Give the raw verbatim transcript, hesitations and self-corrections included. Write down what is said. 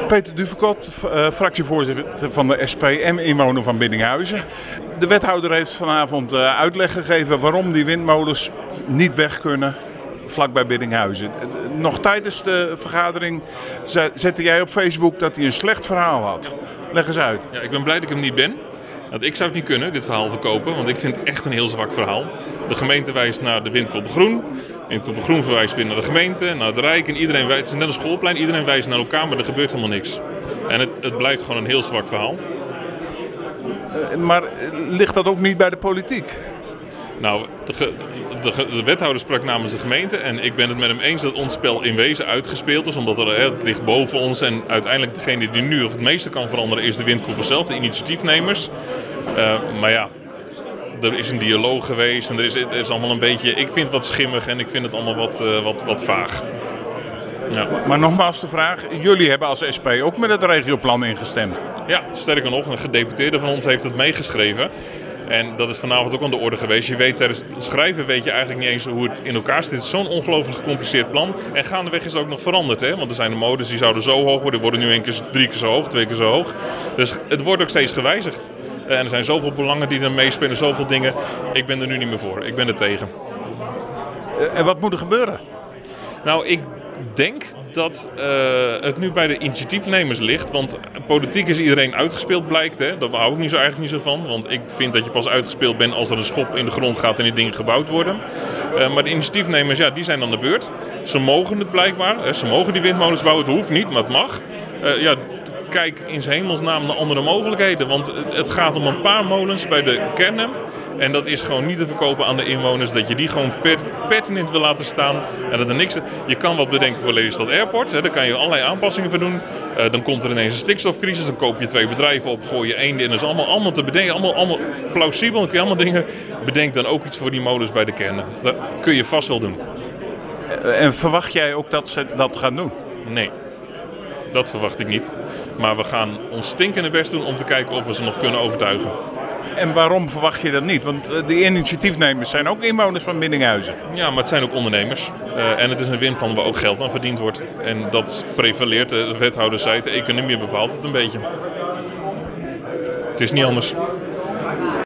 Peter Duvekot, uh, fractievoorzitter van de S P en inwoner van Biddinghuizen. De wethouder heeft vanavond uh, uitleg gegeven waarom die windmolens niet weg kunnen vlakbij Biddinghuizen. Nog tijdens de vergadering zette jij op Facebook dat hij een slecht verhaal had. Leg eens uit. Ja, ik ben blij dat ik hem niet ben. Want ik zou het niet kunnen, dit verhaal verkopen, want ik vind het echt een heel zwak verhaal. De gemeente wijst naar de Windkoppen Groen. Windkoppen Groen verwijst weer naar de gemeente, naar het Rijk. En iedereen wijst, het is net een schoolplein, iedereen wijst naar elkaar, maar er gebeurt helemaal niks. En het, het blijft gewoon een heel zwak verhaal. Maar ligt dat ook niet bij de politiek? Nou, de, de, de, de wethouder sprak namens de gemeente en ik ben het met hem eens dat ons spel in wezen uitgespeeld is. Omdat er, het ligt boven ons en uiteindelijk degene die nu nog het meeste kan veranderen is de Windkoppen zelf, de initiatiefnemers. Uh, maar ja, er is een dialoog geweest en er is, het is allemaal een beetje, ik vind het wat schimmig en ik vind het allemaal wat, uh, wat, wat vaag. Ja. Maar nogmaals de vraag, jullie hebben als S P ook met het regioplan ingestemd? Ja, sterker nog, een gedeputeerde van ons heeft het meegeschreven. En dat is vanavond ook aan de orde geweest. Je weet tijdens het schrijven weet je eigenlijk niet eens hoe het in elkaar zit. Het is zo'n ongelooflijk gecompliceerd plan. En gaandeweg is het ook nog veranderd. Hè? Want er zijn de modes die zouden zo hoog worden. Die worden nu één keer drie keer zo hoog, twee keer zo hoog. Dus het wordt ook steeds gewijzigd. En er zijn zoveel belangen die er meespelen, zoveel dingen. Ik ben er nu niet meer voor. Ik ben er tegen. En wat moet er gebeuren? Nou, ik denk dat uh, het nu bij de initiatiefnemers ligt. Want politiek is iedereen uitgespeeld, blijkt. Hè? Daar hou ik niet zo, eigenlijk niet zo van. Want ik vind dat je pas uitgespeeld bent als er een schop in de grond gaat en die dingen gebouwd worden. Uh, maar de initiatiefnemers, ja, die zijn aan de beurt. Ze mogen het blijkbaar. Hè? Ze mogen die windmolens bouwen. Het hoeft niet, maar het mag. Uh, ja, kijk in zijn hemelsnaam naar andere mogelijkheden. Want het, het gaat om een paar molens bij de kernen. En dat is gewoon niet te verkopen aan de inwoners. Dat je die gewoon pertinent wil laten staan. En dat er niks. Je kan wat bedenken voor Lelystad Airport. Hè, daar kan je allerlei aanpassingen voor doen. Uh, dan komt er ineens een stikstofcrisis. Dan koop je twee bedrijven op. Gooi je één in. Dat is allemaal, allemaal te bedenken. Allemaal, allemaal plausibel. Dan kun je allemaal dingen. Bedenk dan ook iets voor die molens bij de kernen. Dat kun je vast wel doen. En verwacht jij ook dat ze dat gaan doen? Nee. Dat verwacht ik niet. Maar we gaan ons stinkende best doen om te kijken of we ze nog kunnen overtuigen. En waarom verwacht je dat niet? Want de initiatiefnemers zijn ook inwoners van Biddinghuizen. Ja, maar het zijn ook ondernemers. Uh, en het is een windplan waar ook geld aan verdiend wordt. En dat prevaleert. De wethouder zei het, de economie bepaalt het een beetje. Het is niet anders.